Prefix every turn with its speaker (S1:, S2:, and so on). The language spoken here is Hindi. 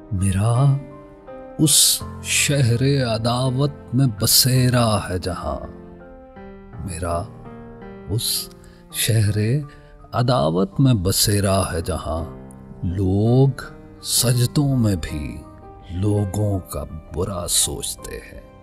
S1: मेरा उस शहरे अदावत में बसेरा है जहां, मेरा उस शहरे अदावत में बसेरा है जहां, लोग सजदों में भी लोगों का बुरा सोचते हैं।